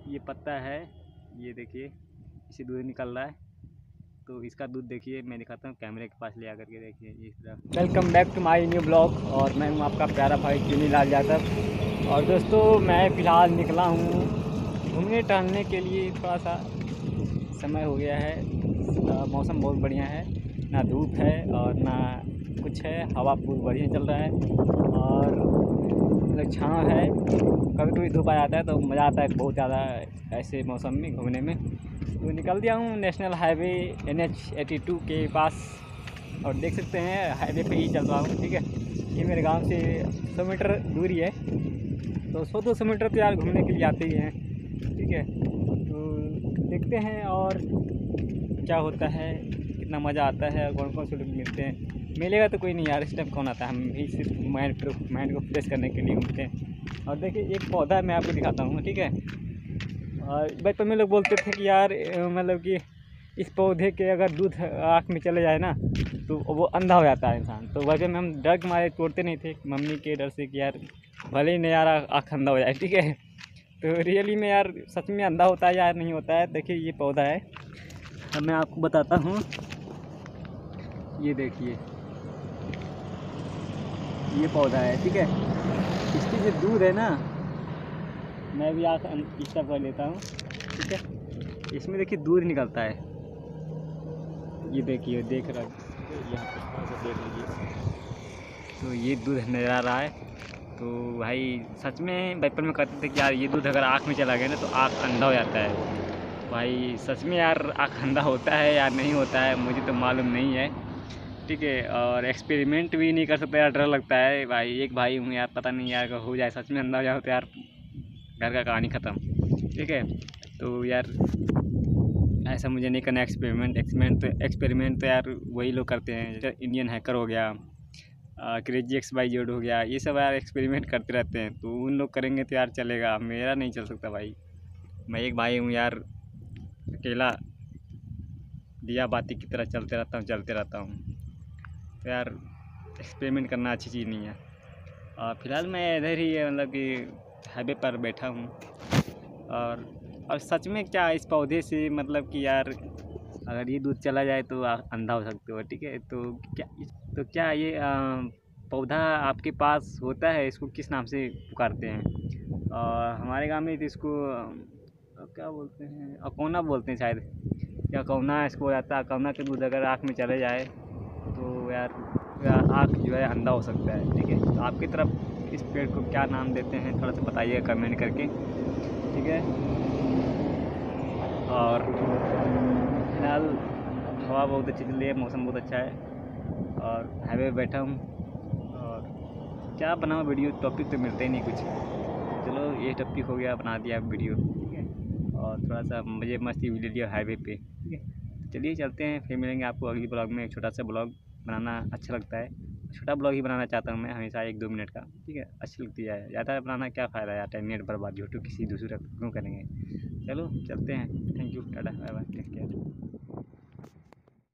ये पत्ता है, ये देखिए इसे दूध निकल रहा है। तो इसका दूध देखिए, मैं दिखाता हूँ कैमरे के पास ले आकर के, देखिए इस तरह। Welcome back to my new blog और मैं हूँ आपका प्यारा भाई चुनी लाल यादव। और दोस्तों मैं फ़िलहाल निकला हूँ घूमने टहलने के लिए। थोड़ा सा समय हो गया है, मौसम बहुत बढ़िया है, ना धूप है और ना कुछ है, हवा बहुत बढ़िया चल रहा है और मतलब छाँव है। कभी कभी धूप आ जाता है तो मज़ा आता है बहुत ज़्यादा ऐसे मौसम में घूमने में। तो निकल दिया हूँ नेशनल हाईवे NH82 के पास और देख सकते हैं हाईवे पे ही चल रहा हूँ। ठीक है, ये मेरे गांव से 100 मीटर दूरी है, तो 100-200 मीटर तो यार घूमने के लिए आते ही हैं। ठीक है, तो देखते हैं और क्या होता है, कितना मज़ा आता है, कौन कौन से लोग मिलते हैं। मिलेगा तो कोई नहीं यार, इस टाइम कौन आता है, हम भी सिर्फ माइंड को फ्रेश करने के लिए घूमते हैं। और देखिए एक पौधा मैं आपको दिखाता हूँ। ठीक है, और बचपन में लोग बोलते थे कि यार मतलब कि इस पौधे के अगर दूध आँख में चले जाए ना तो वो अंधा हो जाता है इंसान। तो वजह में हम डर के मारे तोड़ते नहीं थे, मम्मी के डर से कि यार भले ही नहीं यार आँख अंधा हो जाए। ठीक है, तो रियली में यार सच में अंधा होता है या नहीं होता है। देखिए ये पौधा है, अब मैं आपको बताता हूँ। ये देखिए ये पौधा है। ठीक है, इसकी जो दूध है ना, मैं भी आँख इस्टा कर लेता हूँ। ठीक है, इसमें देखिए दूध निकलता है, ये देखिए देख रहा है यहाँ पे, थोड़ा सा देख लीजिए। तो ये दूध नज़र आ रहा है। तो भाई सच में बचपन में कहते थे कि यार ये दूध अगर आँख में चला गया ना तो आँख अंधा हो जाता है। भाई सच में यार आँख अंधा होता है या नहीं होता है मुझे तो मालूम नहीं है। ठीक है, और एक्सपेरिमेंट भी नहीं कर सकता यार, डर लगता है भाई। एक भाई हूँ यार, पता नहीं यार अगर हो जाए सच में अंधा हो जाओ तो यार घर का कहानी ख़त्म। ठीक है, तो यार ऐसा मुझे नहीं करना। एक्सपेरिमेंट तो यार वही लोग करते हैं, जैसे इंडियन हैकर हो गया, क्रेजी XYZ हो गया, ये सब यार एक्सपेरिमेंट करते रहते हैं। तो उन लोग करेंगे तो यार चलेगा, मेरा नहीं चल सकता भाई। मैं एक भाई हूँ यार, अकेला दिया बाती की तरह चलते रहता हूँ। तो यार एक्सपेरिमेंट करना अच्छी चीज़ नहीं है। और फिलहाल मैं इधर ही मतलब कि हाईवे पर बैठा हूँ। और सच में क्या इस पौधे से मतलब कि यार अगर ये दूध चला जाए तो आप अंधा हो सकते हो। ठीक है, तो क्या ये पौधा आपके पास होता है, इसको किस नाम से पुकारते हैं? और हमारे गांव में तो इसको क्या बोलते हैं, अकौना बोलते हैं शायद, या अकौना इसको हो जाता है। अकौना के दूध अगर आँख में चले जाए तो यार आँख जो है अंधा हो सकता है। ठीक है, तो आपकी तरफ इस पेड़ को क्या नाम देते हैं थोड़ा सा बताइए कमेंट करके। ठीक है, और फिलहाल हवा बहुत अच्छी चल रही है, मौसम बहुत अच्छा है और हाईवे पे बैठा हूँ। और क्या बनाऊँ वीडियो, टॉपिक तो मिलते ही नहीं कुछ। चलो ये टॉपिक हो गया, बना दिया वीडियो। ठीक है, और थोड़ा सा मज़े मस्ती भी ले लिया हाईवे पे। ठीक है, चलिए चलते हैं, फिर मिलेंगे आपको अगली ब्लॉग में। एक छोटा सा ब्लॉग बनाना अच्छा लगता है, छोटा ब्लॉग ही बनाना चाहता हूँ मैं हमेशा, 1-2 मिनट का। ठीक है, अच्छी लगती है, ज़्यादा बनाना क्या फ़ायदा यार, टाइम नेट बर्बाद झूठू किसी दूसरे क्यों करेंगे। चलो चलते हैं, thank you, tata bye bye, take care.